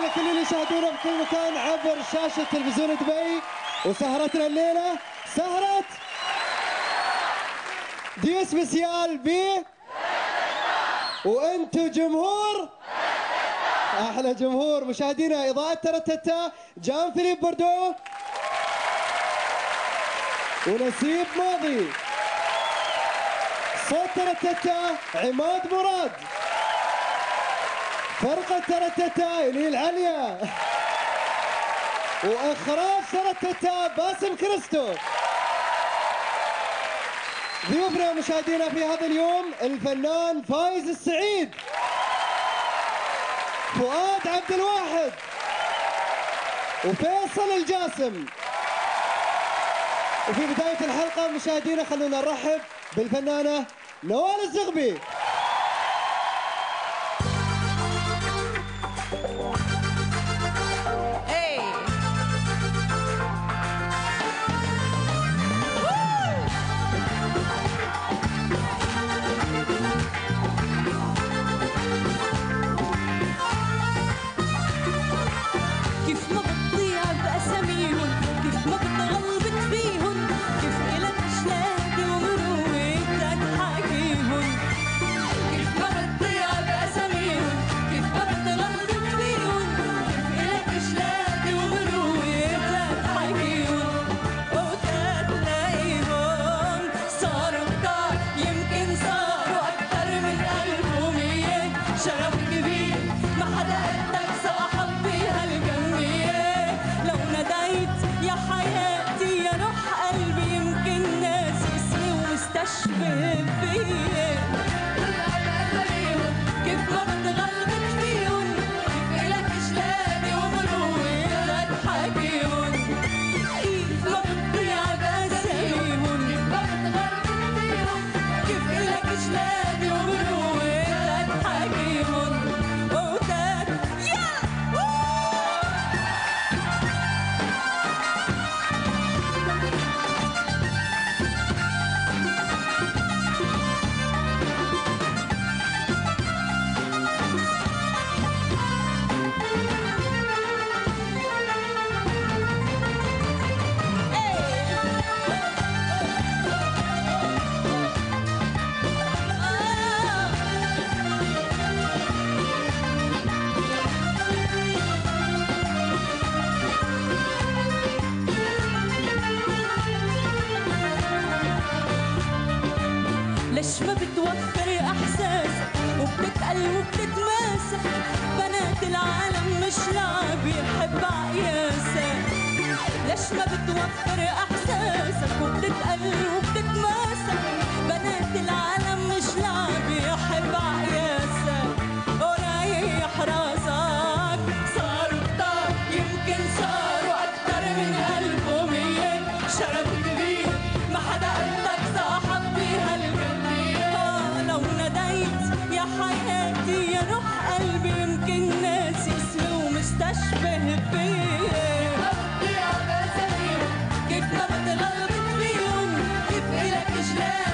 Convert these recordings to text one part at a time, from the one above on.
كل اللي يشاهدونا بكل مكان عبر شاشة تلفزيون دبي. وسهرتنا الليلة سهرة ديو سبيسيال بي وانتو جمهور احلى جمهور. مشاهدينا اضاءة ترتتا جان فيليب بوردو ونسيب ماضي. صوت ترتتا عماد مراد. فرقة ترتتا إلي العليا. واخراج ترتتا باسم كريستو. ضيوفنا مشاهدينا في هذا اليوم الفنان فايز السعيد، فؤاد عبد الواحد، وفيصل الجاسم. وفي بداية الحلقة مشاهدينا خلونا نرحب بالفنانة نوال الزغبي. ليش ما بتوفر احساسك وبتتقل وبتتماسك؟ بنات العالم مش لعب يحب عقياسك. ليش ما بتوفر احساسك وبتتقل وبتتماسك؟ بنات العالم مش لعب يحب عقياسك. وريح راسك صاروا كتار، يمكن صاروا اكتر من 1100. شرف كبير ما حدا قدك صاحب بهالقلبية. لو ناديت يا حياتي يا روح قلبي يمكن ناسي اسمي ومستشبه فيي. كيف ما بتغلبت فيهم، كيف إلك إجلال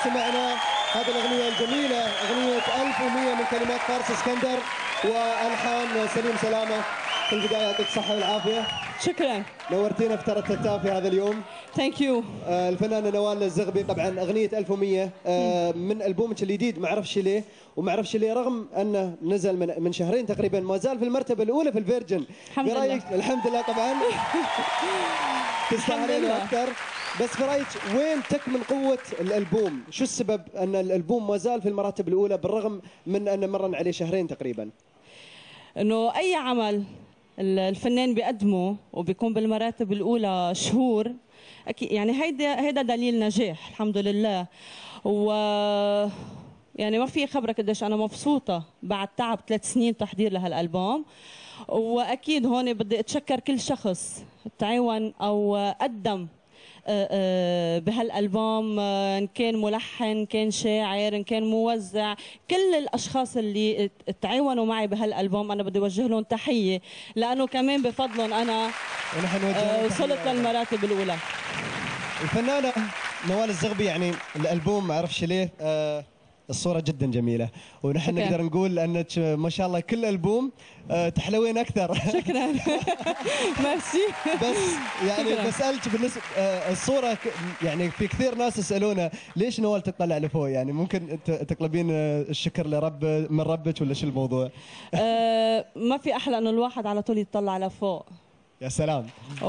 سمعنا هذه الأغنية الجميلة، أغنية 1100 من كلمات فارس اسكندر وألحان سليم سلامة. في البداية يعطيك الصحة والعافية. شكرا. نورتينا في ترتتا في هذا اليوم. ثانك يو. الفنانة نوال الزغبي، طبعا أغنية 1100 من ألبومك الجديد ما أعرفش ليه، وما أعرفش ليه رغم أنه نزل من شهرين تقريبا ما زال في المرتبة الأولى في الفيرجن. الحمد لله. الحمد لله طبعا. تستاهلين أكثر. بس في رايك وين تكمن قوة الألبوم؟ شو السبب أن الألبوم ما زال في المراتب الأولى بالرغم من أن مرن عليه شهرين تقريبا؟ إنه أي عمل الفنان بيقدمه وبيكون بالمراتب الأولى شهور، أكيد يعني هيدا دليل نجاح الحمد لله. و يعني ما في خبرك قديش أنا مبسوطة بعد تعب 3 سنين تحضير لهالألبوم. وأكيد هون بدي أتشكر كل شخص تعاون أو قدم بهالالبوم، ان كان ملحن، ان كان شاعر، ان كان موزع، كل الاشخاص اللي تعاونوا معي بهالالبوم انا بدي اوجه لهم تحيه، لانه كمان بفضلهم انا وصلت للمراتب الاولى. الفنانه نوال الزغبي، يعني الالبوم ما اعرفش ليه الصورة جدا جميلة، ونحن نقدر نقول انك ما شاء الله كل البوم تحلوين اكثر. شكرا. ميرسي. بس يعني شكراً. بسألك بالنسبة الصورة يعني في كثير ناس يسألونا ليش نوال تطلع لفوق، يعني ممكن تطلبين الشكر لرب من ربك ولا شو الموضوع؟ ما في احلى انه الواحد على طول يطلع لفوق. يا سلام.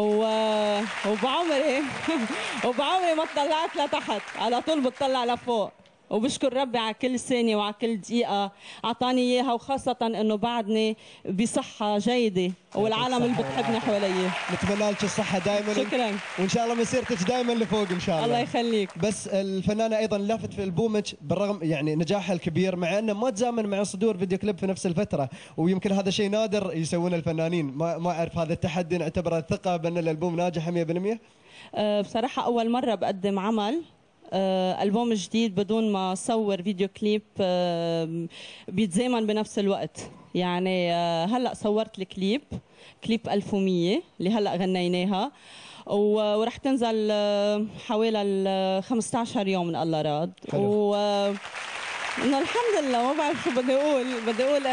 وبعمري ما طلعت لتحت، على طول بتطلع لفوق. وبشكر ربي على كل ثانية وعلى كل دقيقة أعطاني إياها، وخاصة إنه بعدني بصحة جيدة والعالم اللي بتحبني حوالي. نتمنى لك الصحة دائما. شكرا. وإن شاء الله مسيرتك دائما لفوق إن شاء الله. الله يخليك. بس الفنانة أيضا لافت في ألبومك بالرغم يعني نجاحها الكبير، مع أنه ما تزامن مع صدور فيديو كليب في نفس الفترة، ويمكن هذا شيء نادر يسوونه الفنانين. ما أعرف هذا التحدي نعتبره ثقة بأن الألبوم ناجح 100%؟ بصراحة أول مرة بقدم عمل ألبوم جديد بدون ما صور فيديو كليب بيتزامن بنفس الوقت. يعني هلأ صورت الكليب، كليب 1100 اللي هلأ غنيناها، ورح تنزل حوالي 15 يوم من الله راد. إنه الحمد لله ما بعرف شو بدي أقول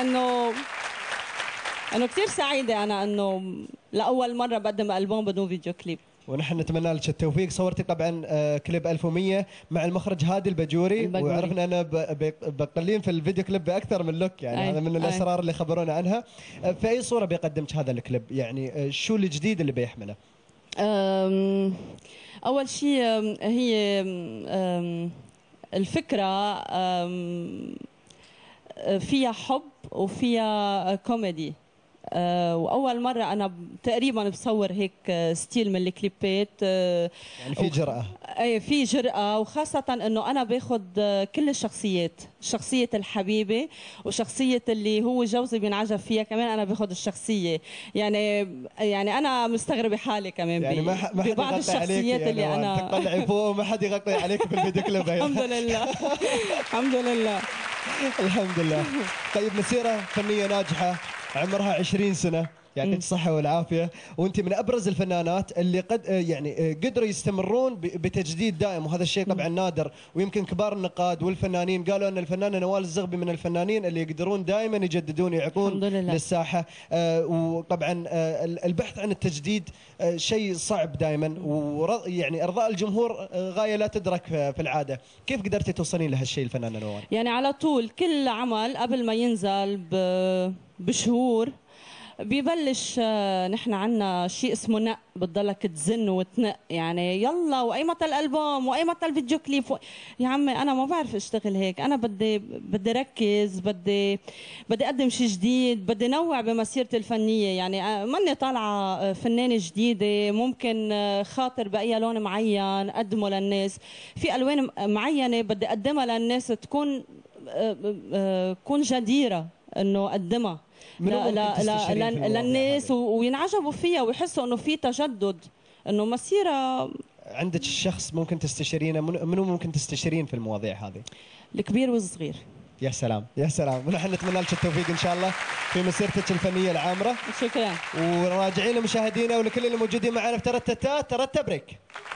إنه كثير سعيدة أنا إنه لأول مرة بقدم ألبوم بدون فيديو كليب. ونحن نتمنى لك التوفيق. صورتي طبعا كليب 1100 مع المخرج هادي البجوري. وعرفنا أنا بقلين في الفيديو كليب بأكثر من لوك، يعني هذا من الأسرار اللي خبرونا عنها. في أي صورة بيقدمك هذا الكليب؟ يعني شو الجديد اللي بيحمله؟ أول شيء هي الفكرة فيها حب وفيها كوميدي. واول مره انا تقريبا بصور هيك ستيل من الكليبات. يعني في جرأة. اي في جرأة، وخاصة انه انا باخذ كل الشخصيات، شخصية الحبيبة وشخصية اللي هو جوزي بينعجب فيها كمان انا باخذ الشخصية. يعني انا مستغربة حالي كمان يعني ما حد ببعض الشخصيات يعني اللي انا تطلعي فوق وما حد يغطي عليك في الفيديو كليب. الحمد لله. الحمد لله. الحمد لله. طيب مسيرة فنية ناجحة، عمرها 20 سنة، يعطيك الصحة والعافية، وانت من ابرز الفنانات اللي يعني قدروا يستمرون بتجديد دائم، وهذا الشيء طبعا نادر. ويمكن كبار النقاد والفنانين قالوا ان الفنانة نوال الزغبي من الفنانين اللي يقدرون دائما يجددون يعطون للساحة. وطبعا البحث عن التجديد شيء صعب دائما، يعني ارضاء الجمهور غاية لا تدرك في العادة. كيف قدرتي توصلين لهالشيء الفنانة نوال؟ يعني على طول كل عمل قبل ما ينزل بشهور بيبلش نحن عنا شيء اسمه نق، بتضلك تزن وتنق، يعني يلا واي متى الالبوم واي متى الفيديو كليب يا عمي انا ما بعرف اشتغل هيك. انا بدي ركز، بدي اقدم شيء جديد، بدي نوع بمسيرتي الفنيه. يعني ماني طالعه فنانه جديده ممكن خاطر باي لون معين اقدمه للناس. في الوان معينه بدي اقدمها للناس تكون جديره انه اقدمها للناس وينعجبوا فيها ويحسوا انه في تجدد، انه مسيره. عندك الشخص ممكن تستشيرينه، منو ممكن تستشيرين في المواضيع هذه؟ الكبير والصغير. يا سلام يا سلام. ونحن نتمنى لك التوفيق ان شاء الله في مسيرتك الفنيه العامره. شكرا. وراجعين لمشاهدينا ولكل اللي موجودين معنا في ترتتا بريك.